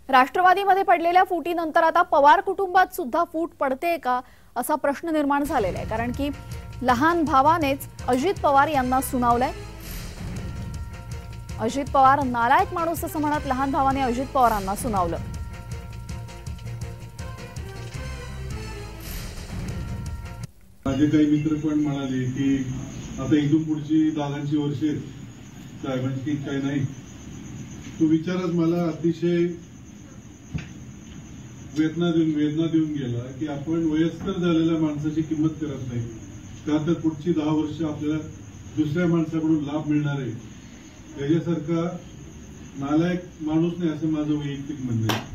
राष्ट्रवादीमध्ये पडलेल्या फुटीनंतर आता पवार कुटुंबात सुद्धा फूट पडते का असा प्रश्न निर्माण झालेला आहे। कारण की लहान भावानेच अजित पवार यांना सुनावलंय। अजित पवार नालायक माणूस असं म्हणत लहान भावाने अजित पवारांना सुनावलं। माझे काही मित्र पण म्हणाले की आता इथून पुढची दादांची वर्षे साहेबांची काही नाही। तो विचारच मला अतिशय वेदना देऊन गेला की आपण वयस्कर झालेल्या माणसाची किंमत करत नाही का, तर पुढची 10 वर्ष आपल्याला दुसऱ्या माणसाकडून लाभ मिळणार आहे। त्याच्यासारखा नालायक माणूस नाही असं माझं वैयक्तिक म्हणणं आहे।